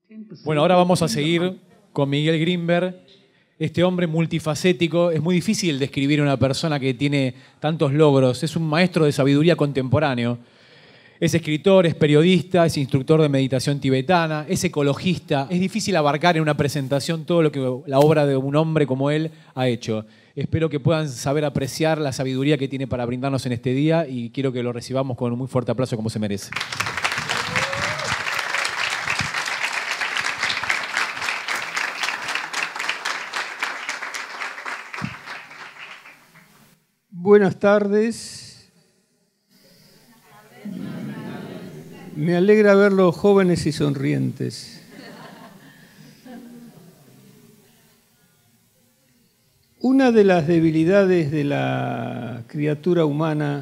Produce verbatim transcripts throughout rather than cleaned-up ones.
Bueno, ahora vamos a seguir con Miguel Grinberg, este hombre multifacético. Es muy difícil describir a una persona que tiene tantos logros. Es un maestro de sabiduría contemporáneo. Es escritor, es periodista, es instructor de meditación tibetana, es ecologista. Es difícil abarcar en una presentación todo lo que la obra de un hombre como él ha hecho. Espero que puedan saber apreciar la sabiduría que tiene para brindarnos en este día y quiero que lo recibamos con un muy fuerte aplauso como se merece. Buenas tardes. Me alegra verlos jóvenes y sonrientes. Una de las debilidades de la criatura humana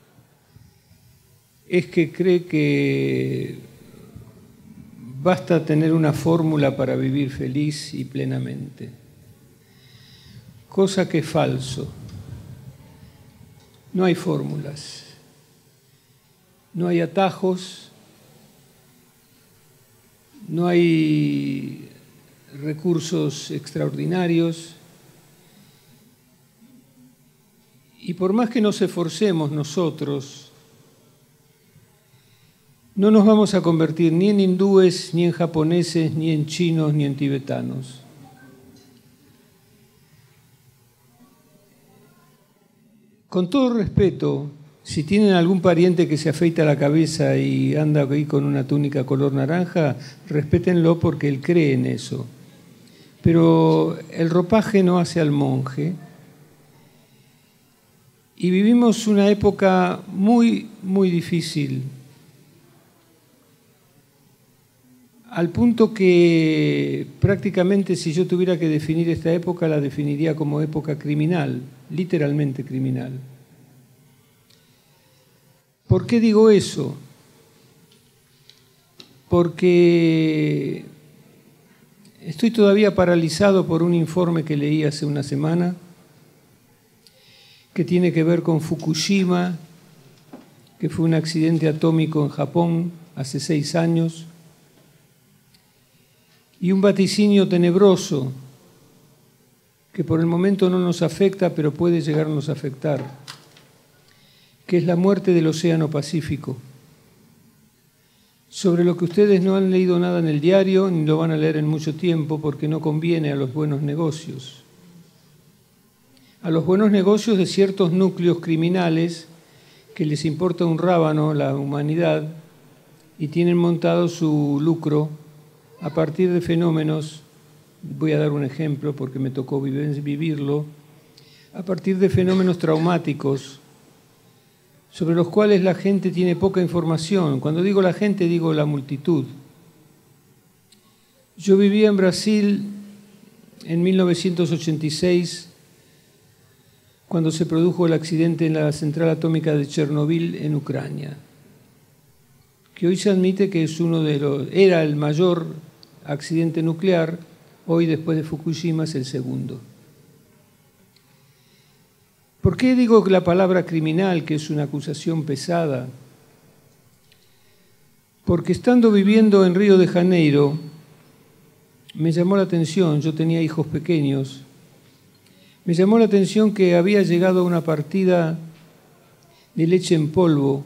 es que cree que basta tener una fórmula para vivir feliz y plenamente, cosa que es falso. No hay fórmulas, no hay atajos, no hay recursos extraordinarios y por más que nos esforcemos nosotros, no nos vamos a convertir ni en hindúes, ni en japoneses, ni en chinos, ni en tibetanos. Con todo respeto, si tienen algún pariente que se afeita la cabeza y anda ahí con una túnica color naranja, respétenlo porque él cree en eso. Pero el ropaje no hace al monje. Y vivimos una época muy, muy difícil, al punto que prácticamente si yo tuviera que definir esta época, la definiría como época criminal, literalmente criminal. ¿Por qué digo eso? Porque estoy todavía paralizado por un informe que leí hace una semana que tiene que ver con Fukushima, que fue un accidente atómico en Japón hace seis años, y un vaticinio tenebroso que por el momento no nos afecta, pero puede llegarnos a afectar, que es la muerte del Océano Pacífico, sobre lo que ustedes no han leído nada en el diario, ni lo van a leer en mucho tiempo, porque no conviene a los buenos negocios. A los buenos negocios de ciertos núcleos criminales que les importa un rábano la humanidad y tienen montado su lucro a partir de fenómenos, voy a dar un ejemplo porque me tocó vivirlo, a partir de fenómenos traumáticos sobre los cuales la gente tiene poca información. Cuando digo la gente, digo la multitud. Yo vivía en Brasil en mil novecientos ochenta y seis, cuando se produjo el accidente en la central atómica de Chernobyl en Ucrania, que hoy se admite que es uno de los, era el mayor accidente nuclear, hoy después de Fukushima es el segundo. ¿Por qué digo la palabra criminal, que es una acusación pesada? Porque estando viviendo en Río de Janeiro, me llamó la atención, yo tenía hijos pequeños, me llamó la atención que había llegado una partida de leche en polvo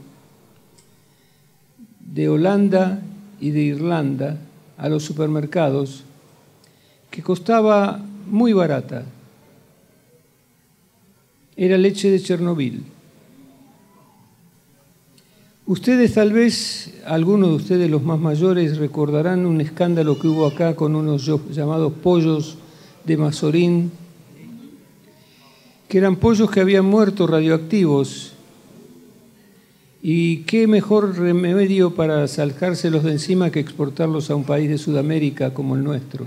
de Holanda y de Irlanda a los supermercados, que costaba muy barata. Era leche de Chernobyl. Ustedes tal vez, algunos de ustedes los más mayores, recordarán un escándalo que hubo acá con unos llamados pollos de Mazorín, que eran pollos que habían muerto radioactivos. Y qué mejor remedio para sacárselos de encima que exportarlos a un país de Sudamérica como el nuestro.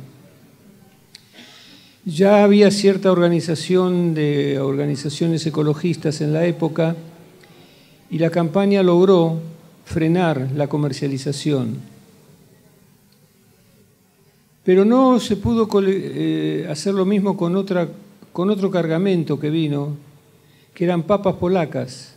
Ya había cierta organización de organizaciones ecologistas en la época y la campaña logró frenar la comercialización. Pero no se pudo eh, hacer lo mismo con, otra, con otro cargamento que vino, que eran papas polacas,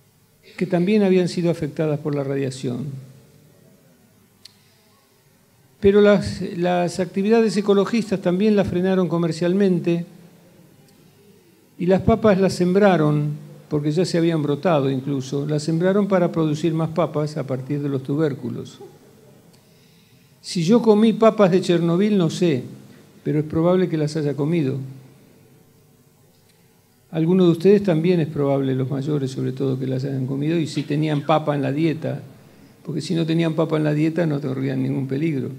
que también habían sido afectadas por la radiación. Pero las, las actividades ecologistas también las frenaron comercialmente y las papas las sembraron, porque ya se habían brotado incluso, las sembraron para producir más papas a partir de los tubérculos. Si yo comí papas de Chernobyl, no sé, pero es probable que las haya comido. Algunos de ustedes también es probable, los mayores sobre todo, que las hayan comido, y si tenían papa en la dieta, porque si no tenían papa en la dieta no corrían ningún peligro.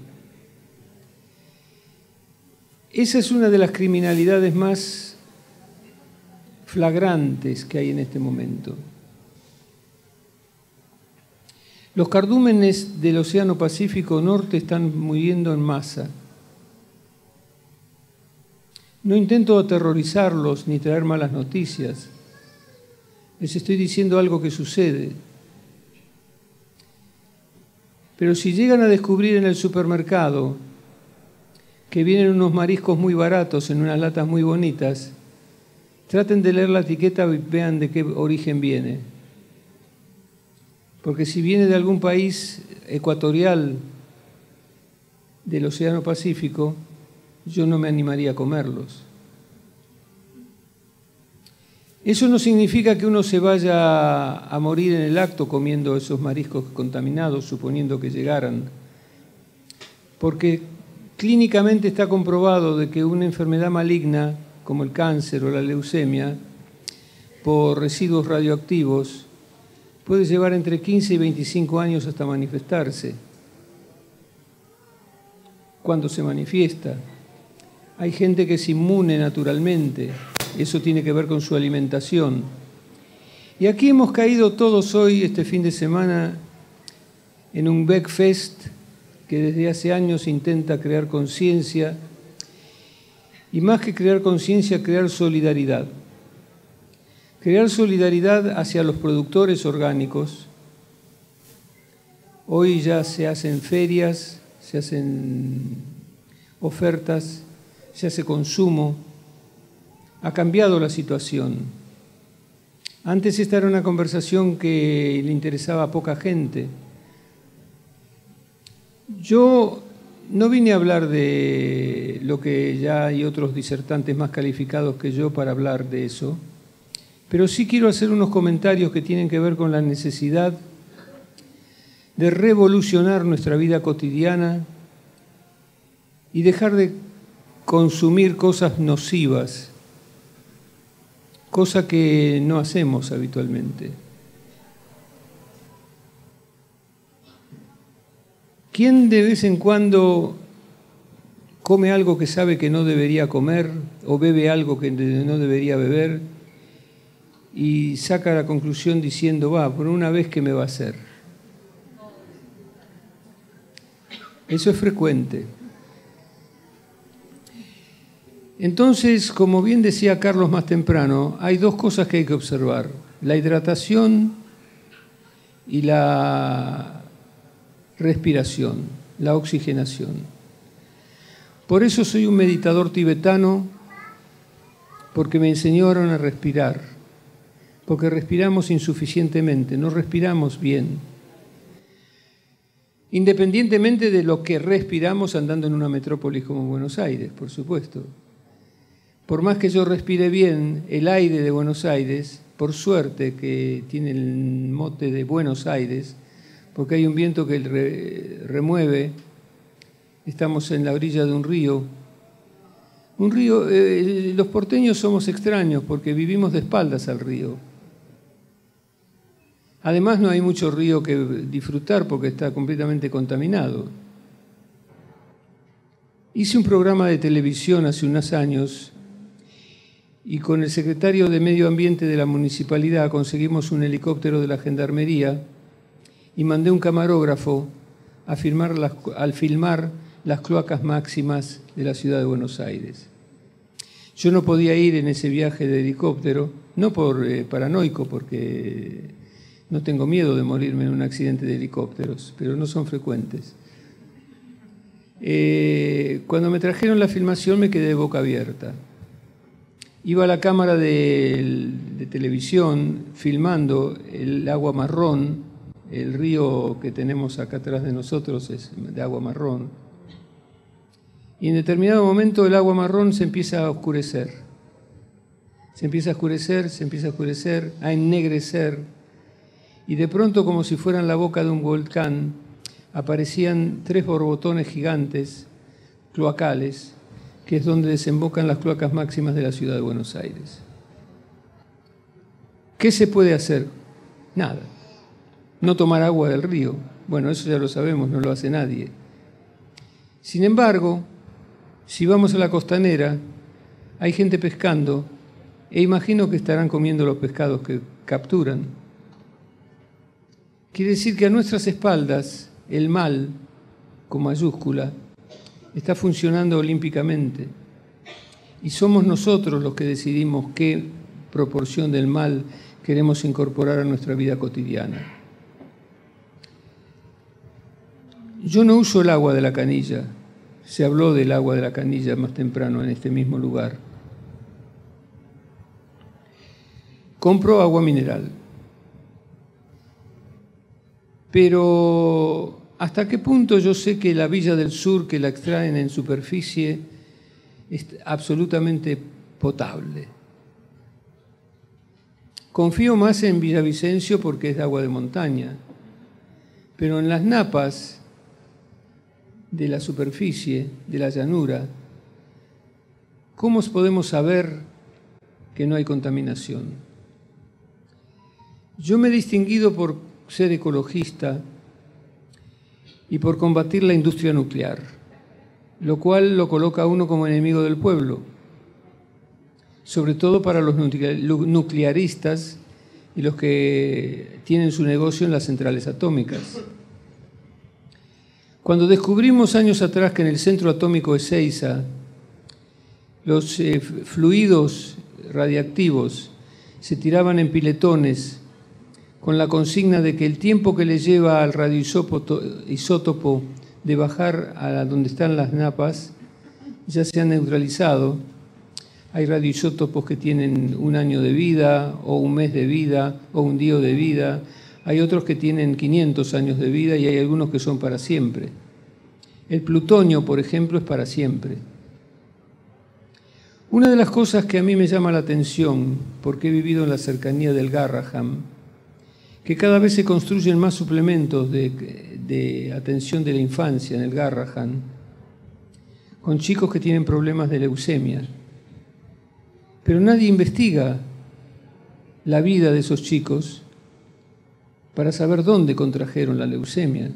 Esa es una de las criminalidades más flagrantes que hay en este momento. Los cardúmenes del Océano Pacífico Norte están muriendo en masa. No intento aterrorizarlos ni traer malas noticias. Les estoy diciendo algo que sucede. Pero si llegan a descubrir en el supermercado que vienen unos mariscos muy baratos en unas latas muy bonitas, traten de leer la etiqueta y vean de qué origen viene. Porque si viene de algún país ecuatorial del Océano Pacífico, yo no me animaría a comerlos. Eso no significa que uno se vaya a morir en el acto comiendo esos mariscos contaminados, suponiendo que llegaran, porque clínicamente está comprobado de que una enfermedad maligna, como el cáncer o la leucemia, por residuos radioactivos, puede llevar entre quince y veinticinco años hasta manifestarse. Cuando se manifiesta, hay gente que es inmune naturalmente, eso tiene que ver con su alimentación. Y aquí hemos caído todos hoy, este fin de semana, en un Beckfest que desde hace años intenta crear conciencia, y más que crear conciencia, crear solidaridad. Crear solidaridad hacia los productores orgánicos. Hoy ya se hacen ferias, se hacen ofertas, se hace consumo. Ha cambiado la situación. Antes esta era una conversación que le interesaba a poca gente. Yo no vine a hablar de lo que ya hay otros disertantes más calificados que yo para hablar de eso, pero sí quiero hacer unos comentarios que tienen que ver con la necesidad de revolucionar nuestra vida cotidiana y dejar de consumir cosas nocivas, cosa que no hacemos habitualmente. ¿Quién de vez en cuando come algo que sabe que no debería comer o bebe algo que no debería beber y saca la conclusión diciendo, va, por una vez que me va a hacer? Eso es frecuente. Entonces, como bien decía Carlos más temprano, hay dos cosas que hay que observar: la hidratación y la respiración, la oxigenación. Por eso soy un meditador tibetano, porque me enseñaron a respirar, porque respiramos insuficientemente, no respiramos bien. Independientemente de lo que respiramos andando en una metrópolis como Buenos Aires, por supuesto. Por más que yo respire bien, el aire de Buenos Aires, por suerte que tiene el mote de Buenos Aires, porque hay un viento que re, remueve, estamos en la orilla de un río. Un río, eh, los porteños somos extraños porque vivimos de espaldas al río. Además no hay mucho río que disfrutar porque está completamente contaminado. Hice un programa de televisión hace unos años y con el secretario de Medio Ambiente de la municipalidad conseguimos un helicóptero de la Gendarmería y mandé un camarógrafo a filmar las, al filmar las cloacas máximas de la ciudad de Buenos Aires. Yo no podía ir en ese viaje de helicóptero, no por eh, paranoico, porque no tengo miedo de morirme en un accidente de helicópteros, pero no son frecuentes. Eh, cuando me trajeron la filmación me quedé de boca abierta. Iba a la cámara de, de televisión filmando el agua marrón. El río que tenemos acá atrás de nosotros es de agua marrón. Y en determinado momento el agua marrón se empieza a oscurecer. Se empieza a oscurecer, se empieza a oscurecer, a ennegrecer. Y de pronto, como si fueran la boca de un volcán, aparecían tres borbotones gigantes, cloacales, que es donde desembocan las cloacas máximas de la ciudad de Buenos Aires. ¿Qué se puede hacer? Nada. No tomar agua del río. Bueno, eso ya lo sabemos, no lo hace nadie. Sin embargo, si vamos a la costanera, hay gente pescando, e imagino que estarán comiendo los pescados que capturan. Quiere decir que a nuestras espaldas el mal, con mayúscula, está funcionando olímpicamente. Y somos nosotros los que decidimos qué proporción del mal queremos incorporar a nuestra vida cotidiana. Yo no uso el agua de la canilla. Se habló del agua de la canilla más temprano en este mismo lugar. Compro agua mineral. Pero ¿hasta qué punto yo sé que la Villa del Sur, que la extraen en superficie, es absolutamente potable? Confío más en Villavicencio porque es de agua de montaña, pero en las napas de la superficie, de la llanura, ¿cómo podemos saber que no hay contaminación? Yo me he distinguido por ser ecologista y por combatir la industria nuclear, lo cual lo coloca a uno como enemigo del pueblo, sobre todo para los nuclearistas y los que tienen su negocio en las centrales atómicas. Cuando descubrimos años atrás que en el centro atómico de Ezeiza los eh, fluidos radiactivos se tiraban en piletones con la consigna de que el tiempo que le lleva al radioisótopo de bajar a donde están las napas ya se ha neutralizado. Hay radioisótopos que tienen un año de vida, o un mes de vida, o un día de vida. Hay otros que tienen quinientos años de vida y hay algunos que son para siempre. El plutonio, por ejemplo, es para siempre. Una de las cosas que a mí me llama la atención, porque he vivido en la cercanía del Garrahan, que cada vez se construyen más suplementos de, de atención de la infancia en el Garrahan, con chicos que tienen problemas de leucemia. Pero nadie investiga la vida de esos chicos para saber dónde contrajeron la leucemia.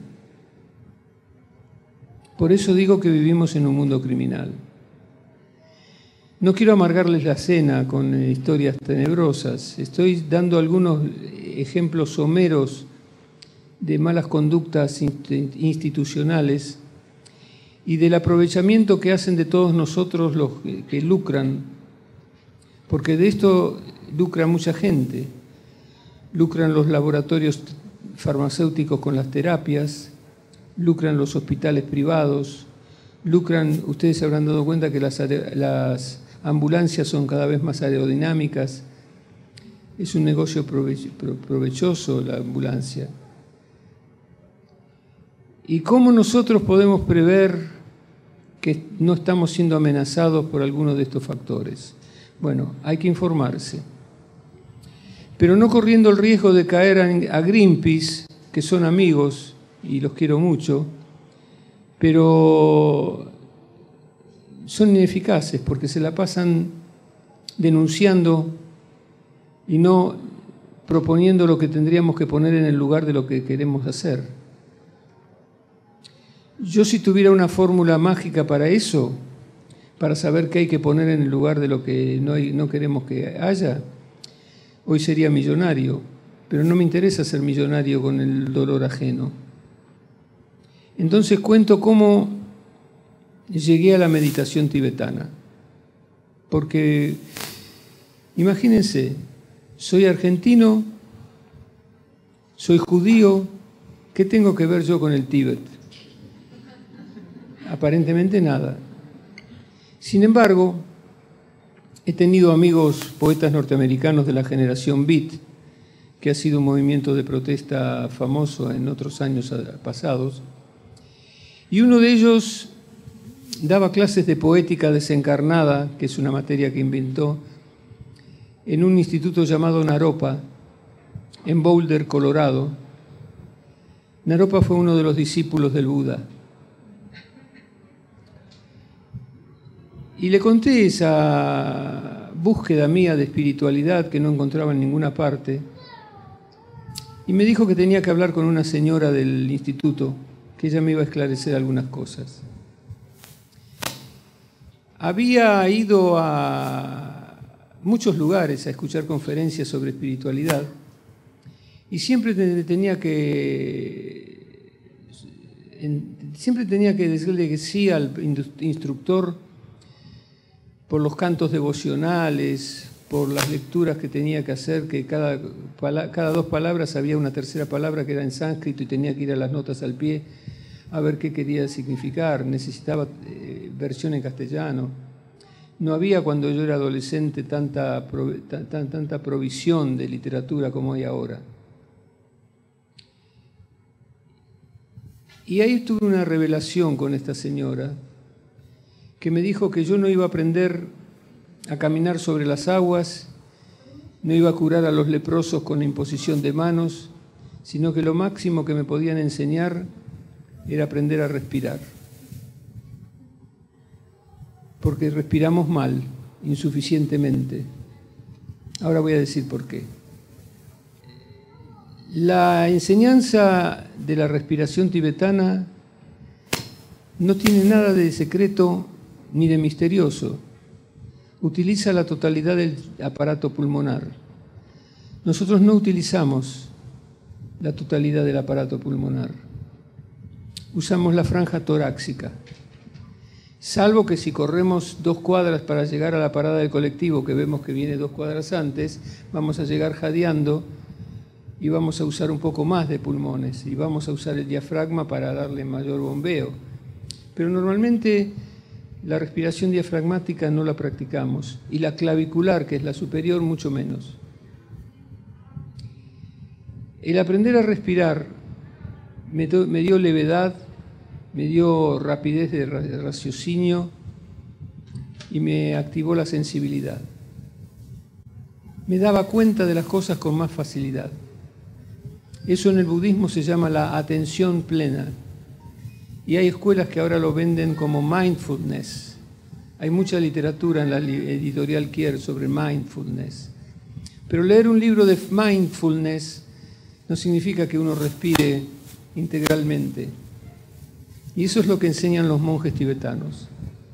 Por eso digo que vivimos en un mundo criminal. No quiero amargarles la cena con historias tenebrosas. Estoy dando algunos ejemplos someros de malas conductas institucionales y del aprovechamiento que hacen de todos nosotros los que lucran, porque de esto lucra mucha gente. Lucran los laboratorios farmacéuticos con las terapias, lucran los hospitales privados, lucran, ustedes se habrán dado cuenta que las, las ambulancias son cada vez más aerodinámicas. Es un negocio provechoso la ambulancia. ¿Y cómo nosotros podemos prever que no estamos siendo amenazados por alguno de estos factores? Bueno, hay que informarse, pero no corriendo el riesgo de caer a Greenpeace, que son amigos y los quiero mucho, pero son ineficaces porque se la pasan denunciando y no proponiendo lo que tendríamos que poner en el lugar de lo que queremos hacer. Yo, si tuviera una fórmula mágica para eso, para saber qué hay que poner en el lugar de lo que no, hay, no queremos que haya, hoy sería millonario, pero no me interesa ser millonario con el dolor ajeno. Entonces cuento cómo llegué a la meditación tibetana, porque imagínense, soy argentino, soy judío, ¿qué tengo que ver yo con el Tíbet? Aparentemente nada. Sin embargo, he tenido amigos poetas norteamericanos de la generación Beat, que ha sido un movimiento de protesta famoso en otros años pasados, y uno de ellos daba clases de poética desencarnada, que es una materia que inventó, en un instituto llamado Naropa, en Boulder, Colorado. Naropa fue uno de los discípulos del Buda. Y le conté esa búsqueda mía de espiritualidad que no encontraba en ninguna parte. Y me dijo que tenía que hablar con una señora del instituto, que ella me iba a esclarecer algunas cosas. Había ido a muchos lugares a escuchar conferencias sobre espiritualidad y siempre tenía que siempre tenía que decirle que sí al instructor por los cantos devocionales, por las lecturas que tenía que hacer, que cada, cada dos palabras había una tercera palabra que era en sánscrito y tenía que ir a las notas al pie a ver qué quería significar. Necesitaba eh, versión en castellano. No había cuando yo era adolescente tanta, tan, tanta provisión de literatura como hay ahora. Y ahí tuve una revelación con esta señora que me dijo que yo no iba a aprender a caminar sobre las aguas, no iba a curar a los leprosos con la imposición de manos, sino que lo máximo que me podían enseñar era aprender a respirar. Porque respiramos mal, insuficientemente. Ahora voy a decir por qué. La enseñanza de la respiración tibetana no tiene nada de secreto ni de misterioso. Utiliza la totalidad del aparato pulmonar. Nosotros no utilizamos la totalidad del aparato pulmonar. Usamos la franja torácica. Salvo que si corremos dos cuadras para llegar a la parada del colectivo, que vemos que viene dos cuadras antes, vamos a llegar jadeando y vamos a usar un poco más de pulmones y vamos a usar el diafragma para darle mayor bombeo. Pero normalmente la respiración diafragmática no la practicamos y la clavicular, que es la superior, mucho menos. El aprender a respirar me dio levedad, me dio rapidez de raciocinio y me activó la sensibilidad. Me daba cuenta de las cosas con más facilidad. Eso en el budismo se llama la atención plena. Y hay escuelas que ahora lo venden como mindfulness. Hay mucha literatura en la editorial Kier sobre mindfulness. Pero leer un libro de mindfulness no significa que uno respire integralmente. Y eso es lo que enseñan los monjes tibetanos.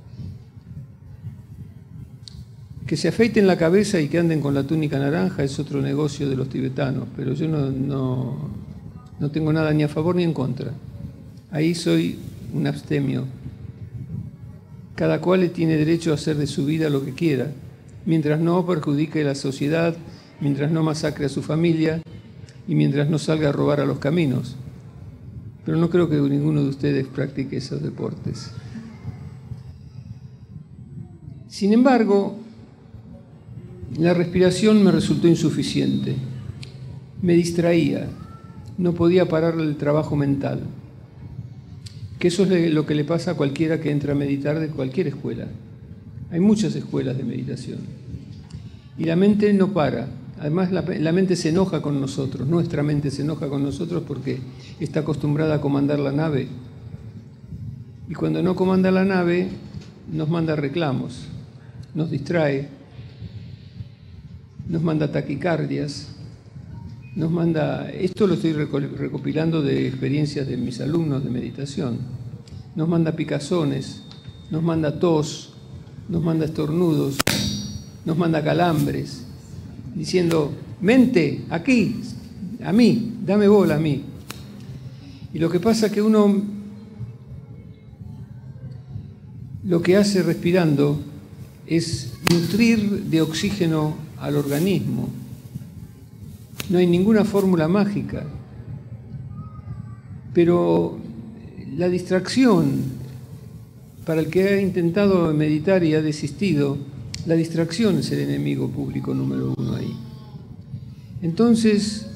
Que se afeiten la cabeza y que anden con la túnica naranja es otro negocio de los tibetanos, pero yo no, no, no tengo nada ni a favor ni en contra. Ahí soy un abstemio. Cada cual tiene derecho a hacer de su vida lo que quiera, mientras no perjudique a la sociedad, mientras no masacre a su familia y mientras no salga a robar a los caminos. Pero no creo que ninguno de ustedes practique esos deportes. Sin embargo, la respiración me resultó insuficiente. Me distraía, no podía parar el trabajo mental. Que eso es lo que le pasa a cualquiera que entra a meditar de cualquier escuela. Hay muchas escuelas de meditación. Y la mente no para. Además, la, la mente se enoja con nosotros. Nuestra mente se enoja con nosotros porque está acostumbrada a comandar la nave. Y cuando no comanda la nave, nos manda reclamos, nos distrae, nos manda taquicardias, nos manda, esto lo estoy recopilando de experiencias de mis alumnos de meditación, nos manda picazones, nos manda tos, nos manda estornudos, nos manda calambres, diciendo, mente, aquí, a mí, dame bola a mí. Y lo que pasa es que uno lo que hace respirando es nutrir de oxígeno al organismo. No hay ninguna fórmula mágica, pero la distracción, para el que ha intentado meditar y ha desistido, la distracción es el enemigo público número uno ahí. Entonces,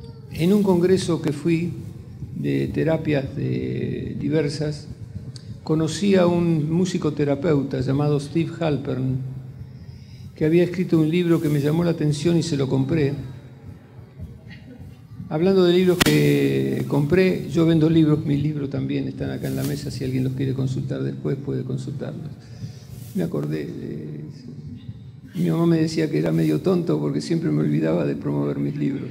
en un congreso que fui de terapias de diversas, conocí a un musicoterapeuta llamado Steve Halpern, que había escrito un libro que me llamó la atención y se lo compré. Hablando de libros que compré, yo vendo libros, mis libros también están acá en la mesa, si alguien los quiere consultar después puede consultarlos. Me acordé, de... mi mamá me decía que era medio tonto porque siempre me olvidaba de promover mis libros.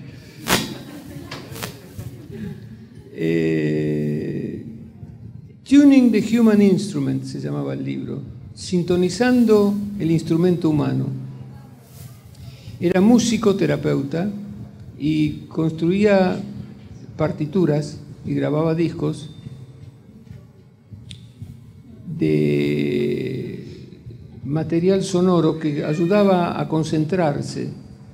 Eh... Tuning the Human Instrument se llamaba el libro, sintonizando el instrumento humano. Era músico terapeuta y construía partituras y grababa discos de material sonoro que ayudaba a concentrarse.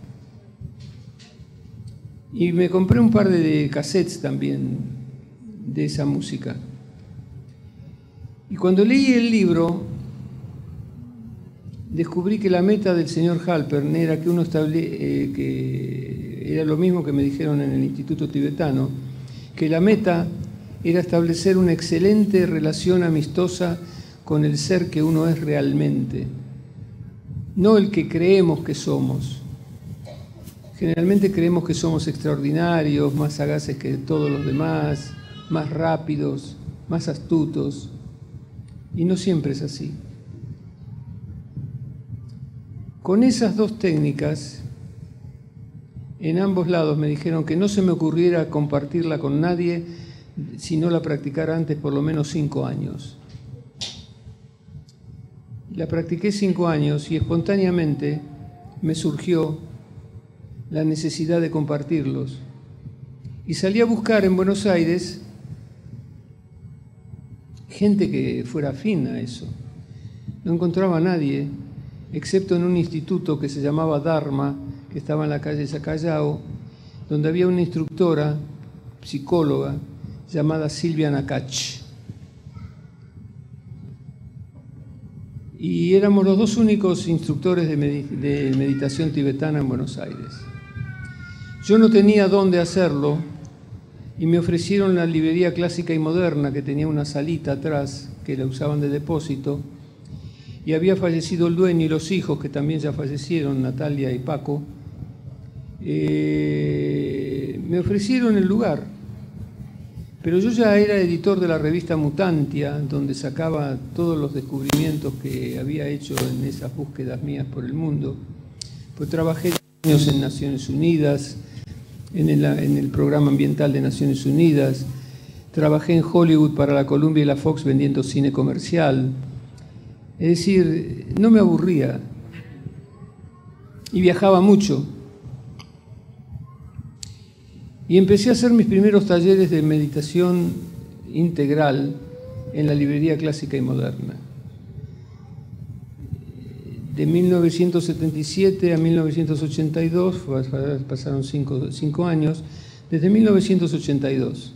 Y me compré un par de cassettes también de esa música. Y cuando leí el libro, descubrí que la meta del señor Halpern era que uno estable, eh, que era lo mismo que me dijeron en el Instituto Tibetano, que la meta era establecer una excelente relación amistosa con el ser que uno es realmente, no el que creemos que somos. Generalmente creemos que somos extraordinarios, más sagaces que todos los demás, más rápidos, más astutos, y no siempre es así. Con esas dos técnicas, en ambos lados me dijeron que no se me ocurriera compartirla con nadie si no la practicara antes por lo menos cinco años. La practiqué cinco años y espontáneamente me surgió la necesidad de compartirlos. Y salí a buscar en Buenos Aires gente que fuera afín a eso. No encontraba a nadie, excepto en un instituto que se llamaba Dharma, que estaba en la calle Sacayao, donde había una instructora, psicóloga, llamada Silvia Nakach. Y éramos los dos únicos instructores de, med- de meditación tibetana en Buenos Aires. Yo no tenía dónde hacerlo y me ofrecieron la librería clásica y moderna, que tenía una salita atrás, que la usaban de depósito, y había fallecido el dueño y los hijos, que también ya fallecieron, Natalia y Paco. Eh, me ofrecieron el lugar, pero yo ya era editor de la revista Mutantia, donde sacaba todos los descubrimientos que había hecho en esas búsquedas mías por el mundo. Pues trabajé años en Naciones Unidas, en el, en el programa ambiental de Naciones Unidas, trabajé en Hollywood para la Columbia y la Fox vendiendo cine comercial. Es decir, no me aburría y viajaba mucho. Y empecé a hacer mis primeros talleres de meditación integral en la librería clásica y moderna. De mil novecientos setenta y siete a mil novecientos ochenta y dos, pasaron cinco, cinco años, desde mil novecientos ochenta y dos.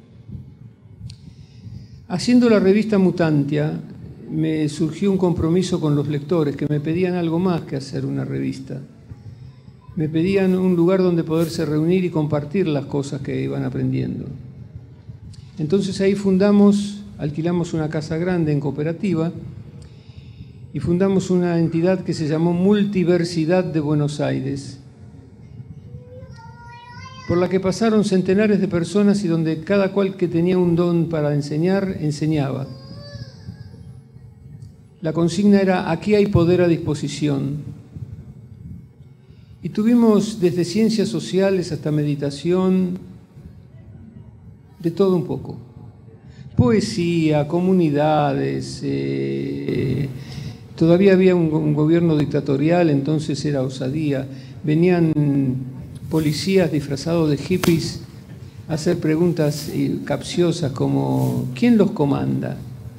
Haciendo la revista Mutantia, me surgió un compromiso con los lectores que me pedían algo más que hacer una revista. Me pedían un lugar donde poderse reunir y compartir las cosas que iban aprendiendo. Entonces ahí fundamos, alquilamos una casa grande en cooperativa y fundamos una entidad que se llamó Multiversidad de Buenos Aires, por la que pasaron centenares de personas y donde cada cual que tenía un don para enseñar, enseñaba. La consigna era: aquí hay poder a disposición. Y tuvimos desde ciencias sociales hasta meditación, de todo un poco. Poesía, comunidades, eh, todavía había un, un gobierno dictatorial, entonces era osadía. Venían policías disfrazados de hippies a hacer preguntas capciosas como: ¿quién los comanda?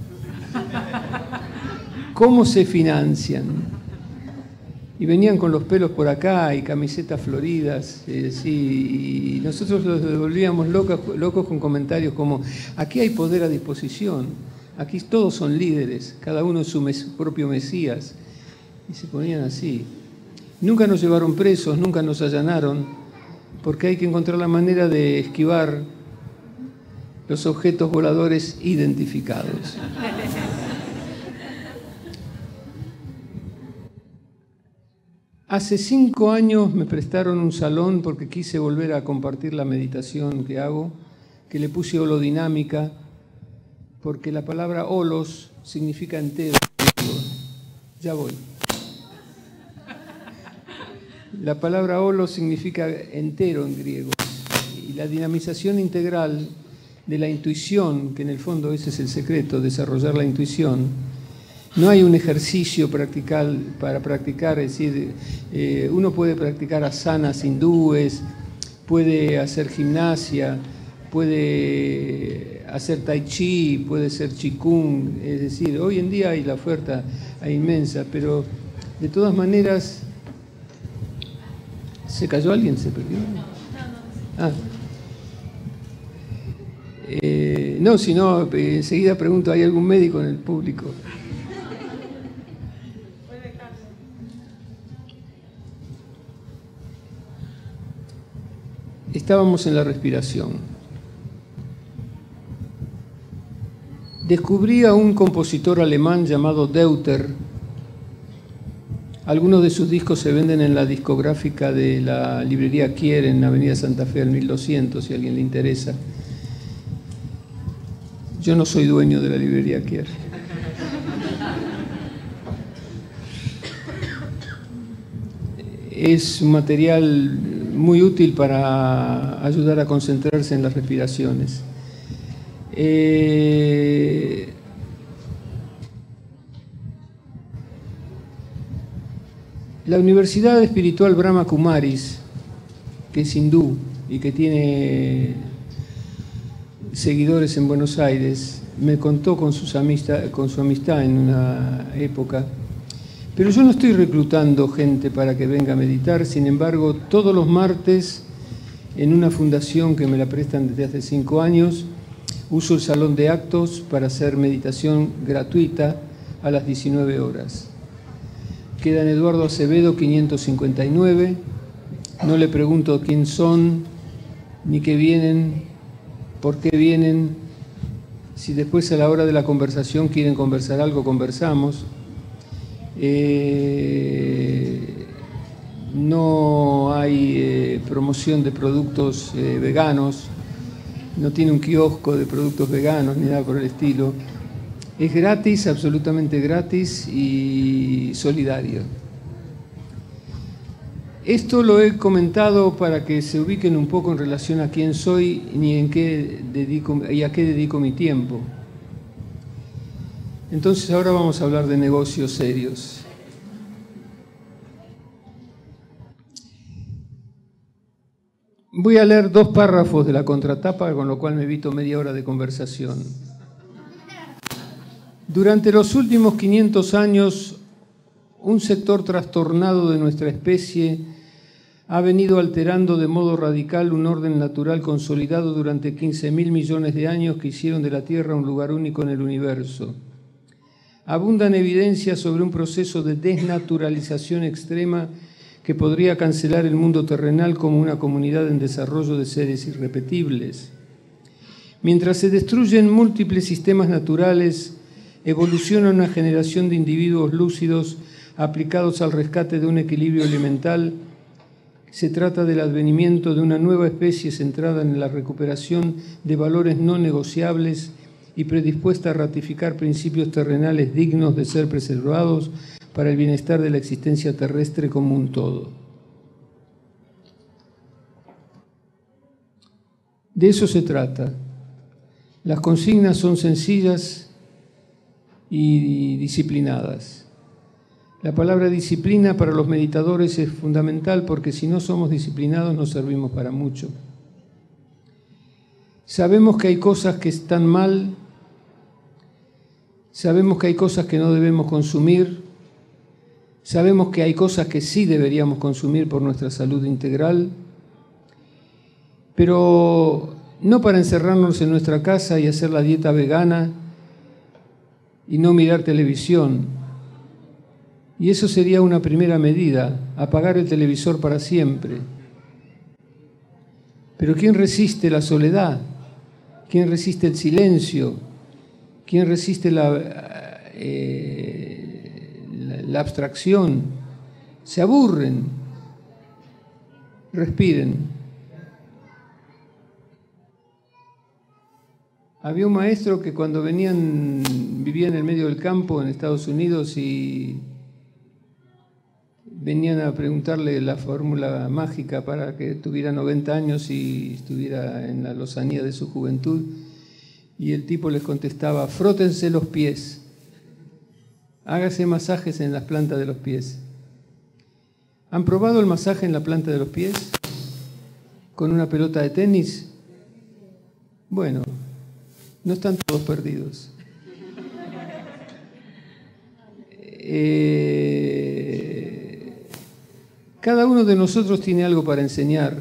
¿Cómo se financian? Y venían con los pelos por acá y camisetas floridas, eh, sí, y nosotros los devolvíamos locos, locos con comentarios como: aquí hay poder a disposición, aquí todos son líderes, cada uno es su mes, propio mesías. Y se ponían así. Nunca nos llevaron presos, nunca nos allanaron, porque hay que encontrar la manera de esquivar los objetos voladores identificados. Hace cinco años me prestaron un salón porque quise volver a compartir la meditación que hago, que le puse holodinámica, porque la palabra holos significa entero. Ya voy. La palabra holos significa entero en griego. Y la dinamización integral de la intuición, que en el fondo ese es el secreto, desarrollar la intuición. No hay un ejercicio practicar, para practicar, es decir, eh, uno puede practicar asanas hindúes, puede hacer gimnasia, puede hacer tai chi, puede ser qigong, es decir, hoy en día hay la oferta hay inmensa, pero de todas maneras, ¿se cayó alguien? ¿Se perdió? Ah. Eh, no, si no, eh, enseguida pregunto, ¿hay algún médico en el público? Estábamos en la respiración. Descubrí a un compositor alemán llamado Deuter. Algunos de sus discos se venden en la discográfica de la librería Kier en Avenida Santa Fe al mil doscientos, si a alguien le interesa. Yo no soy dueño de la librería Kier. Es un material muy útil para ayudar a concentrarse en las respiraciones. Eh, la Universidad Espiritual Brahma Kumaris, que es hindú y que tiene seguidores en Buenos Aires, me contó con, sus amistad, con su amistad en una época. Pero yo no estoy reclutando gente para que venga a meditar, sin embargo, todos los martes, en una fundación que me la prestan desde hace cinco años, uso el salón de actos para hacer meditación gratuita a las diecinueve horas. Queda en Eduardo Acevedo quinientos cincuenta y nueve, no le pregunto quién son, ni qué vienen, por qué vienen. Si después a la hora de la conversación quieren conversar algo, conversamos. Eh, no hay eh, promoción de productos eh, veganos, no tiene un kiosco de productos veganos ni nada por el estilo. Es gratis, absolutamente gratis y solidario. Esto lo he comentado para que se ubiquen un poco en relación a quién soy y, en qué dedico, y a qué dedico mi tiempo. Entonces ahora vamos a hablar de negocios serios. Voy a leer dos párrafos de la contratapa, con lo cual me evito media hora de conversación. Durante los últimos quinientos años, un sector trastornado de nuestra especie ha venido alterando de modo radical un orden natural consolidado durante quince mil millones de años que hicieron de la Tierra un lugar único en el universo. Abundan evidencias sobre un proceso de desnaturalización extrema que podría cancelar el mundo terrenal como una comunidad en desarrollo de seres irrepetibles. Mientras se destruyen múltiples sistemas naturales, evoluciona una generación de individuos lúcidos aplicados al rescate de un equilibrio elemental. Se trata del advenimiento de una nueva especie centrada en la recuperación de valores no negociables y predispuesta a ratificar principios terrenales dignos de ser preservados para el bienestar de la existencia terrestre como un todo. De eso se trata. Las consignas son sencillas y disciplinadas. La palabra disciplina para los meditadores es fundamental porque si no somos disciplinados no servimos para mucho. Sabemos que hay cosas que están mal, sabemos que hay cosas que no debemos consumir, sabemos que hay cosas que sí deberíamos consumir por nuestra salud integral, pero no para encerrarnos en nuestra casa y hacer la dieta vegana y no mirar televisión. Y eso sería una primera medida, apagar el televisor para siempre. Pero ¿quién resiste la soledad? ¿Quién resiste el silencio? ¿Quién resiste la, eh, la, la abstracción? se aburren. Respiren. Había un maestro que cuando venían, vivía en el medio del campo en Estados Unidos y venían a preguntarle la fórmula mágica para que tuviera noventa años y estuviera en la lozanía de su juventud. Y el tipo les contestaba: frótense los pies, hágase masajes en las plantas de los pies. ¿Han probado el masaje en la planta de los pies? ¿Con una pelota de tenis? Bueno, no están todos perdidos. Eh, cada uno de nosotros tiene algo para enseñar.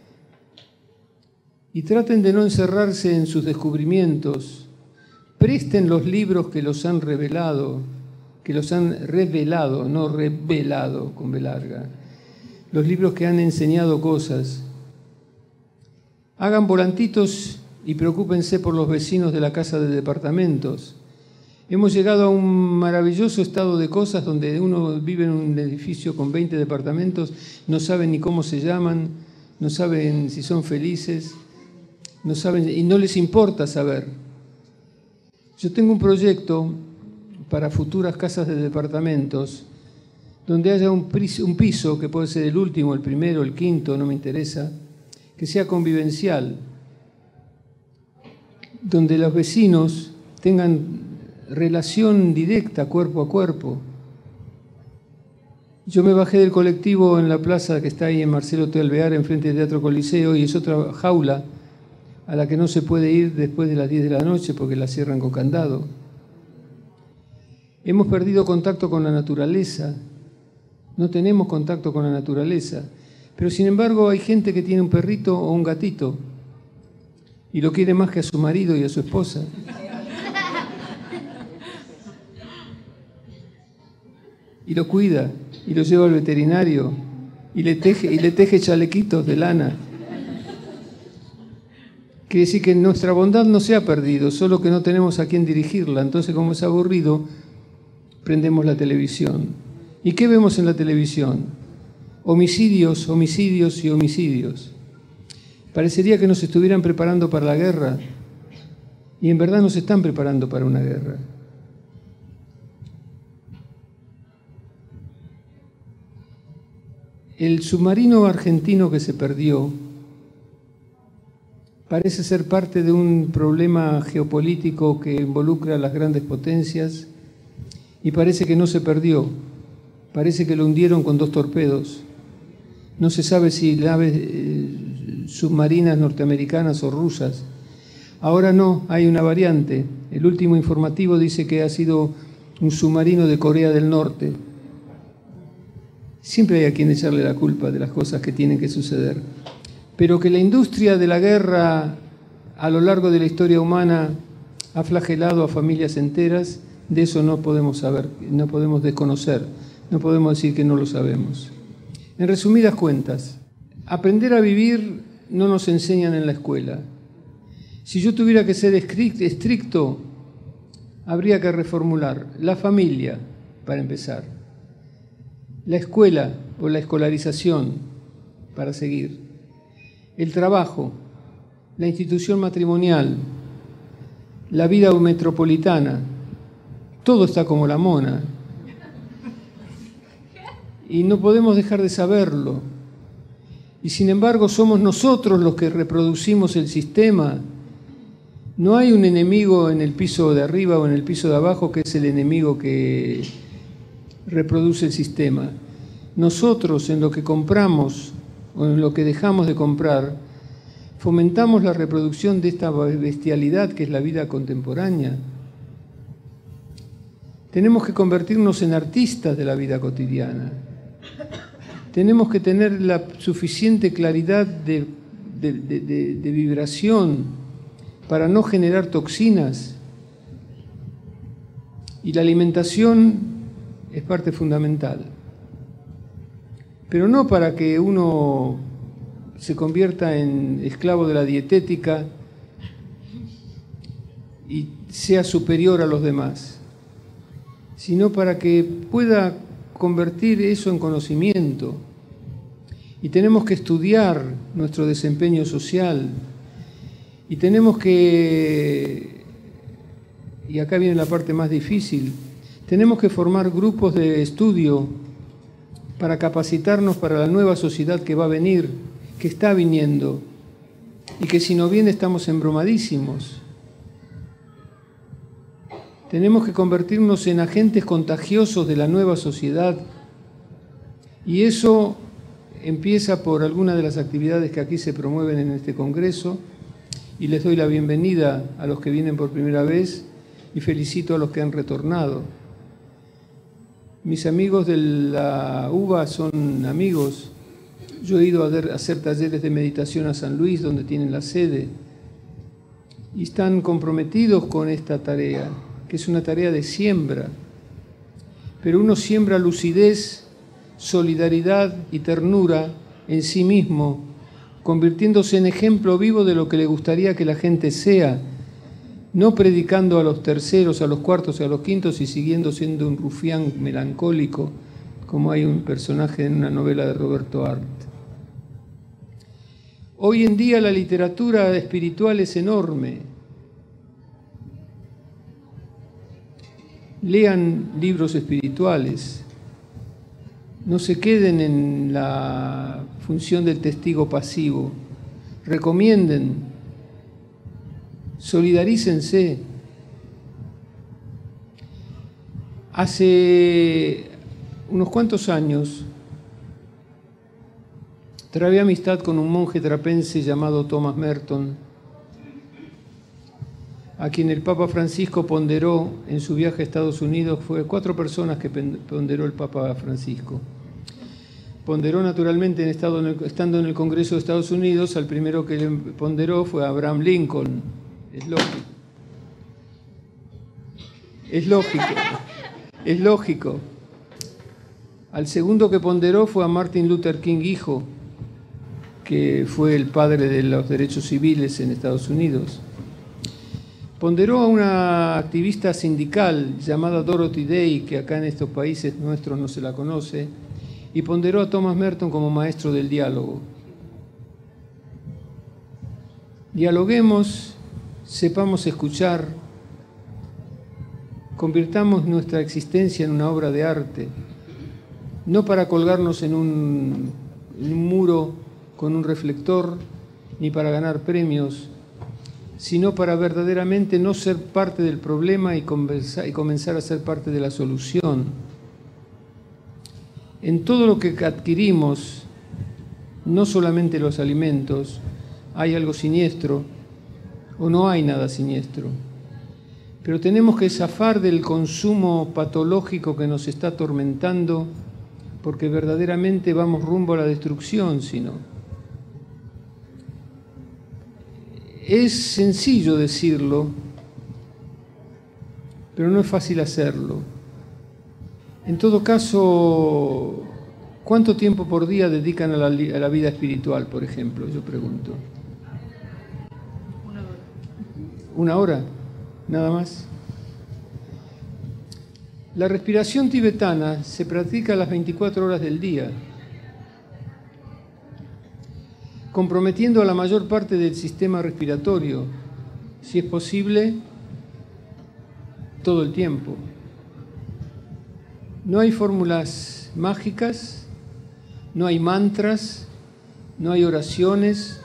Y traten de no encerrarse en sus descubrimientos. Presten los libros que los han revelado, que los han revelado, no revelado con B larga. Los libros que han enseñado cosas. Hagan volantitos y preocúpense por los vecinos de la casa de departamentos. Hemos llegado a un maravilloso estado de cosas donde uno vive en un edificio con veinte departamentos, no saben ni cómo se llaman, no saben si son felices, no saben, y no les importa saber. Yo tengo un proyecto para futuras casas de departamentos donde haya un piso, un piso que puede ser el último, el primero, el quinto, no me interesa, que sea convivencial, donde los vecinos tengan relación directa, cuerpo a cuerpo. Yo me bajé del colectivo en la plaza que está ahí en Marcelo T. Alvear, enfrente del Teatro Coliseo, y es otra jaula a la que no se puede ir después de las diez de la noche porque la cierran con candado. Hemos perdido contacto con la naturaleza, no tenemos contacto con la naturaleza, pero sin embargo hay gente que tiene un perrito o un gatito y lo quiere más que a su marido y a su esposa. Y lo cuida, y lo lleva al veterinario, y le teje, y le teje chalequitos de lana. Quiere decir que nuestra bondad no se ha perdido, solo que no tenemos a quién dirigirla. Entonces, como es aburrido, prendemos la televisión. ¿Y qué vemos en la televisión? Homicidios, homicidios y homicidios. Parecería que nos estuvieran preparando para la guerra, y en verdad nos están preparando para una guerra. El submarino argentino que se perdió parece ser parte de un problema geopolítico que involucra a las grandes potencias y parece que no se perdió, parece que lo hundieron con dos torpedos. No se sabe si naves eh, submarinas norteamericanas o rusas. Ahora no, hay una variante. El último informativo dice que ha sido un submarino de Corea del Norte. Siempre hay a quien echarle la culpa de las cosas que tienen que suceder. Pero que la industria de la guerra a lo largo de la historia humana ha flagelado a familias enteras, de eso no podemos saber, no podemos desconocer, no podemos decir que no lo sabemos. En resumidas cuentas, aprender a vivir no nos enseñan en la escuela. Si yo tuviera que ser estricto, habría que reformular la familia, para empezar. La escuela o la escolarización, para seguir. El trabajo, la institución matrimonial, la vida metropolitana. Todo está como la mona. Y no podemos dejar de saberlo. Y sin embargo somos nosotros los que reproducimos el sistema. No hay un enemigo en el piso de arriba o en el piso de abajo que es el enemigo que reproduce el sistema. Nosotros, en lo que compramos o en lo que dejamos de comprar, fomentamos la reproducción de esta bestialidad que es la vida contemporánea. Tenemos que convertirnos en artistas de la vida cotidiana. Tenemos que tener la suficiente claridad de, de, de, de, de vibración para no generar toxinas. Y la alimentación es parte fundamental. Pero no para que uno se convierta en esclavo de la dietética y sea superior a los demás, sino para que pueda convertir eso en conocimiento y tenemos que estudiar nuestro desempeño social y tenemos que, y acá viene la parte más difícil, tenemos que formar grupos de estudio para capacitarnos para la nueva sociedad que va a venir, que está viniendo, y que si no viene estamos embromadísimos. Tenemos que convertirnos en agentes contagiosos de la nueva sociedad, y eso empieza por algunas de las actividades que aquí se promueven en este congreso, y les doy la bienvenida a los que vienen por primera vez y felicito a los que han retornado. Mis amigos de la U B A son amigos. Yo he ido a hacer talleres de meditación a San Luis, donde tienen la sede, y están comprometidos con esta tarea, que es una tarea de siembra. Pero uno siembra lucidez, solidaridad y ternura en sí mismo, convirtiéndose en ejemplo vivo de lo que le gustaría que la gente sea, no predicando a los terceros, a los cuartos y a los quintos y siguiendo siendo un rufián melancólico, como hay un personaje en una novela de Roberto Arlt. Hoy en día la literatura espiritual es enorme. Lean libros espirituales. No se queden en la función del testigo pasivo. Recomienden. Solidarícense. Hace unos cuantos años trabé amistad con un monje trapense llamado Thomas Merton, a quien el Papa Francisco ponderó en su viaje a Estados Unidos. Fue cuatro personas que ponderó el Papa Francisco. Ponderó naturalmente en estado en el, estando en el Congreso de Estados Unidos. Al primero que le ponderó fue Abraham Lincoln. Es lógico. Es lógico. Es lógico. Al segundo que ponderó fue a Martin Luther King, hijo, que fue el padre de los derechos civiles en Estados Unidos. Ponderó a una activista sindical llamada Dorothy Day, que acá en estos países nuestros no se la conoce, y ponderó a Thomas Merton como maestro del diálogo. Dialoguemos, sepamos escuchar, convirtamos nuestra existencia en una obra de arte, no para colgarnos en un, en un muro con un reflector, ni para ganar premios, sino para verdaderamente no ser parte del problema y comenzar a ser parte de la solución. En todo lo que adquirimos, no solamente los alimentos, hay algo siniestro o no hay nada siniestro. Pero tenemos que zafar del consumo patológico que nos está atormentando, porque verdaderamente vamos rumbo a la destrucción, si no. Es sencillo decirlo, pero no es fácil hacerlo. En todo caso, ¿cuánto tiempo por día dedican a la, a la vida espiritual, por ejemplo? Yo pregunto. Una hora. ¿Una hora? ¿Nada más? La respiración tibetana se practica las veinticuatro horas del día, comprometiendo a la mayor parte del sistema respiratorio, si es posible, todo el tiempo. No hay fórmulas mágicas, no hay mantras, no hay oraciones.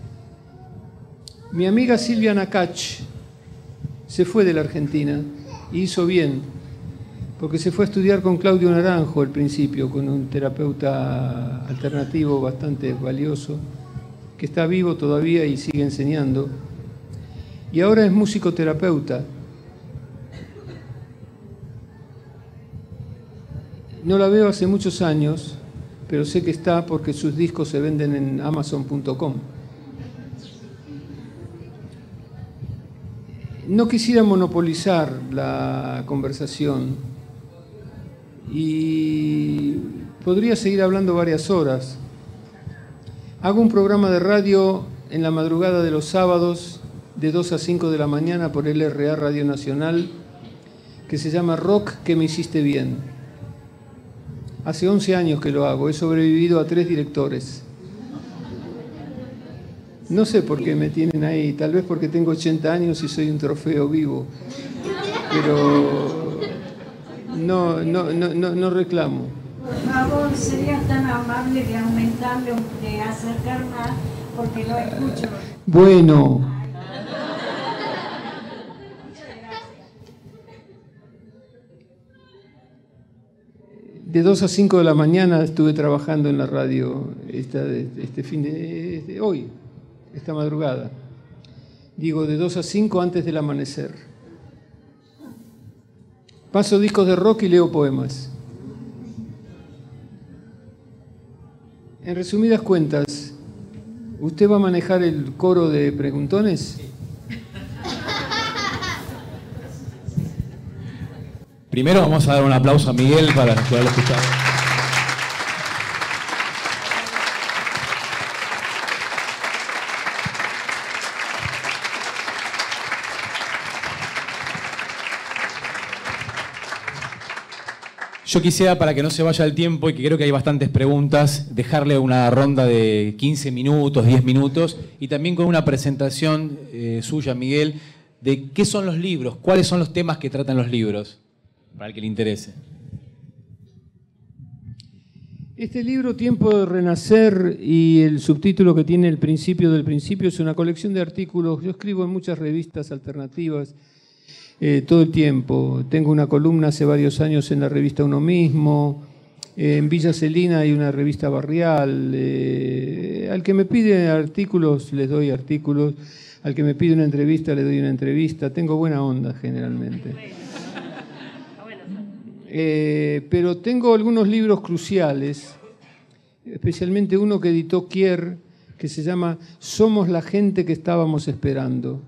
Mi amiga Silvia Nakach se fue de la Argentina y hizo bien, porque se fue a estudiar con Claudio Naranjo al principio, con un terapeuta alternativo bastante valioso, que está vivo todavía y sigue enseñando, y ahora es musicoterapeuta. No la veo hace muchos años, pero sé que está porque sus discos se venden en amazon punto com. No quisiera monopolizar la conversación y podría seguir hablando varias horas. Hago un programa de radio en la madrugada de los sábados de dos a cinco de la mañana por L R A Radio Nacional, que se llama Rock que me hiciste bien. Hace once años que lo hago, he sobrevivido a tres directores. No sé por qué me tienen ahí, tal vez porque tengo ochenta años y soy un trofeo vivo, pero no, no, no, no, no reclamo. Por favor, sería tan amable de aumentarle, de acercar más, porque no escucho. Bueno. De dos a cinco de la mañana estuve trabajando en la radio esta, este fin de, de hoy, esta madrugada. Digo, de dos a cinco antes del amanecer. Paso discos de rock y leo poemas. En resumidas cuentas, ¿usted va a manejar el coro de preguntones? Primero vamos a dar un aplauso a Miguel para poderlo escuchar. Yo quisiera, para que no se vaya el tiempo y que creo que hay bastantes preguntas, dejarle una ronda de quince minutos, diez minutos y también con una presentación eh, suya, Miguel, de qué son los libros, cuáles son los temas que tratan los libros, para el que le interese. Este libro, Tiempo de Renacer, y el subtítulo que tiene El principio del principio, es una colección de artículos. Yo escribo en muchas revistas alternativas eh, todo el tiempo. Tengo una columna hace varios años en la revista Uno Mismo. Eh, en Villa Celina hay una revista barrial. Eh, al que me pide artículos, les doy artículos. Al que me pide una entrevista, le doy una entrevista. Tengo buena onda generalmente. Eh, pero tengo algunos libros cruciales, especialmente uno que editó Kier, que se llama Somos la gente que estábamos esperando.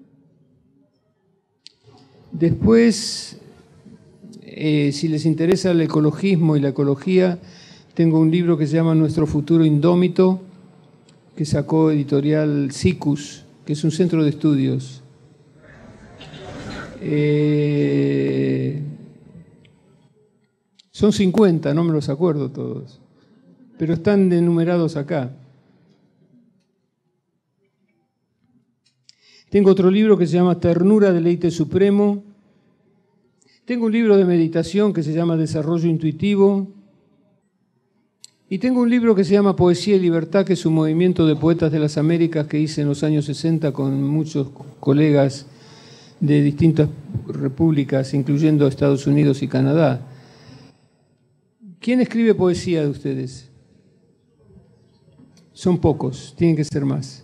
Después, eh, si les interesa el ecologismo y la ecología, tengo un libro que se llama Nuestro futuro indómito, que sacó editorial Cicus, que es un centro de estudios. Eh, Son cincuenta, no me los acuerdo todos, pero están enumerados acá. Tengo otro libro que se llama Ternura, Deleite Supremo. Tengo un libro de meditación que se llama Desarrollo Intuitivo. Y tengo un libro que se llama Poesía y Libertad, que es un movimiento de poetas de las Américas que hice en los años sesenta con muchos colegas de distintas repúblicas, incluyendo Estados Unidos y Canadá. ¿Quién escribe poesía de ustedes? Son pocos, tienen que ser más.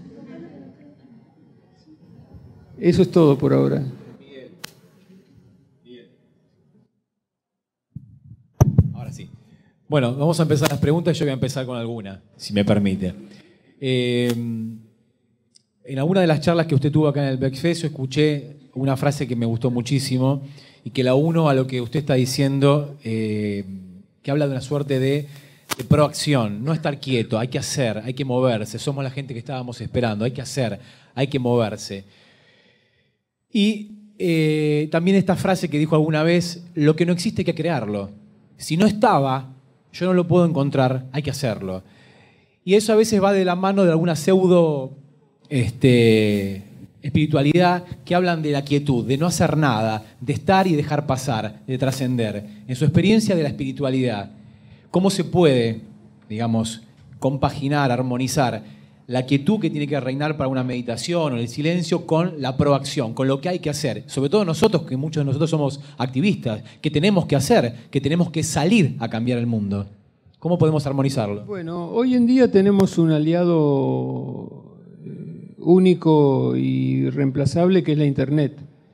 Eso es todo por ahora. Bien. Bien. Ahora sí. Bueno, vamos a empezar las preguntas. Yo voy a empezar con alguna, si me permite. Eh, en alguna de las charlas que usted tuvo acá en el Backfest, yo escuché una frase que me gustó muchísimo y que la uno a lo que usted está diciendo, eh, que habla de una suerte de, de proacción, no estar quieto, hay que hacer, hay que moverse, somos la gente que estábamos esperando, hay que hacer, hay que moverse. Y eh, también esta frase que dijo alguna vez, lo que no existe hay que crearlo. Si no estaba, yo no lo puedo encontrar, hay que hacerlo. Y eso a veces va de la mano de alguna pseudo este, espiritualidad que hablan de la quietud, de no hacer nada, de estar y dejar pasar, de trascender. En su experiencia de la espiritualidad, ¿cómo se puede, digamos, compaginar, armonizar la quietud que tiene que reinar para una meditación o el silencio con la proacción, con lo que hay que hacer? Sobre todo nosotros, que muchos de nosotros somos activistas, que tenemos que hacer, que tenemos que salir a cambiar el mundo. ¿Cómo podemos armonizarlo? Bueno, hoy en día tenemos un aliado único y reemplazable, que es la Internet.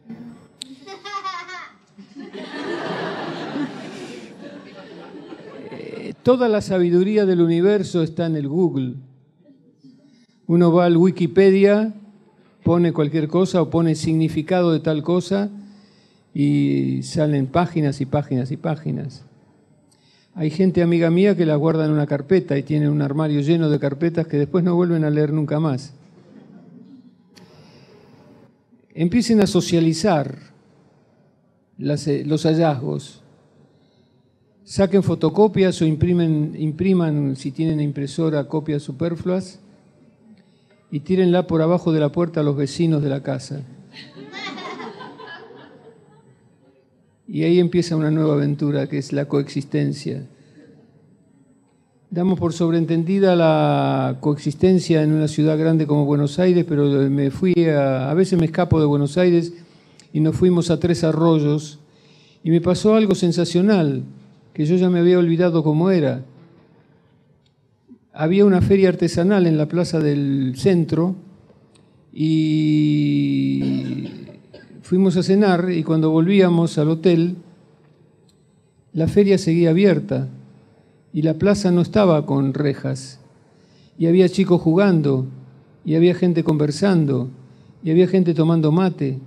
Toda la sabiduría del universo está en el Google. Uno va al Wikipedia, pone cualquier cosa o pone significado de tal cosa y salen páginas y páginas y páginas. Hay gente amiga mía que las guarda en una carpeta y tiene un armario lleno de carpetas que después no vuelven a leer nunca más. Empiecen a socializar las, los hallazgos. Saquen fotocopias o imprimen, impriman, si tienen impresora, copias superfluas y tírenla por abajo de la puerta a los vecinos de la casa. Y ahí empieza una nueva aventura, que es la coexistencia. Damos por sobreentendida la coexistencia en una ciudad grande como Buenos Aires, pero me fui a, a veces me escapo de Buenos Aires y nos fuimos a Tres Arroyos y me pasó algo sensacional, que yo ya me había olvidado cómo era. Había una feria artesanal en la plaza del centro y fuimos a cenar y cuando volvíamos al hotel, la feria seguía abierta y la plaza no estaba con rejas. Y había chicos jugando, y había gente conversando, y había gente tomando mate.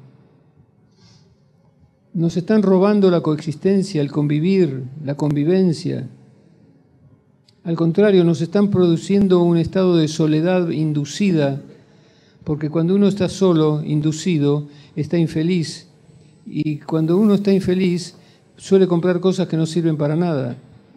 Nos están robando la coexistencia, el convivir, la convivencia. Al contrario, nos están produciendo un estado de soledad inducida, porque cuando uno está solo, inducido, está infeliz. Y cuando uno está infeliz, suele comprar cosas que no sirven para nada.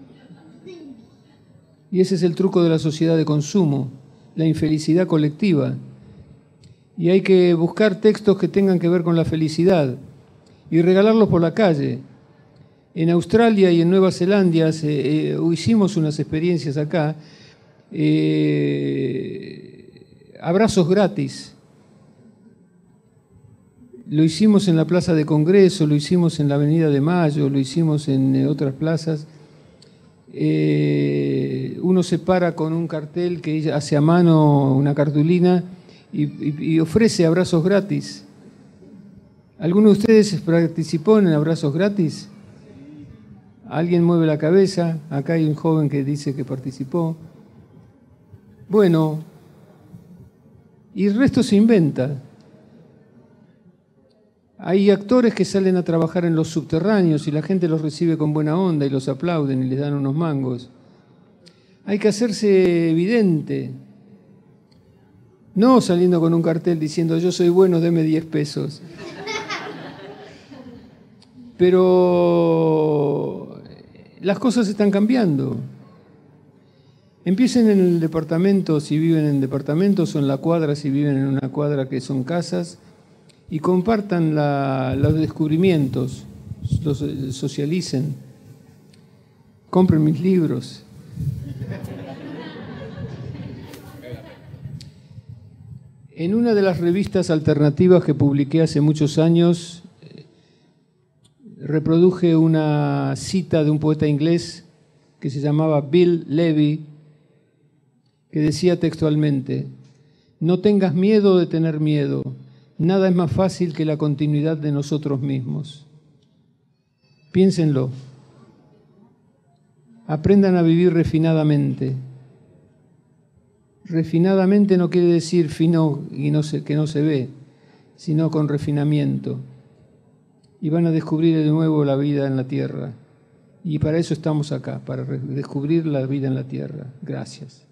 Y ese es el truco de la sociedad de consumo, la infelicidad colectiva. Y hay que buscar textos que tengan que ver con la felicidad y regalarlos por la calle. En Australia y en Nueva Zelanda eh, eh, hicimos unas experiencias acá, eh, abrazos gratis. Lo hicimos en la Plaza de Congreso, lo hicimos en la Avenida de Mayo, lo hicimos en eh, otras plazas. Eh, uno se para con un cartel que ella hace a mano, una cartulina, y, y, y ofrece abrazos gratis. ¿Alguno de ustedes participó en abrazos gratis? ¿Alguien mueve la cabeza? Acá hay un joven que dice que participó. Bueno, y el resto se inventa. Hay actores que salen a trabajar en los subterráneos y la gente los recibe con buena onda y los aplauden y les dan unos mangos. Hay que hacerse evidente, no saliendo con un cartel diciendo yo soy bueno, deme diez pesos. Pero las cosas están cambiando. Empiecen en el departamento si viven en departamentos o en la cuadra si viven en una cuadra que son casas. Y compartan la, los descubrimientos, los socialicen, compren mis libros. En una de las revistas alternativas que publiqué hace muchos años, reproduje una cita de un poeta inglés que se llamaba Bill Levy, que decía textualmente: no tengas miedo de tener miedo. Nada es más fácil que la continuidad de nosotros mismos. Piénsenlo. Aprendan a vivir refinadamente. Refinadamente no quiere decir fino y no se, que no se ve, sino con refinamiento. Y van a descubrir de nuevo la vida en la tierra. Y para eso estamos acá, para descubrir la vida en la tierra. Gracias.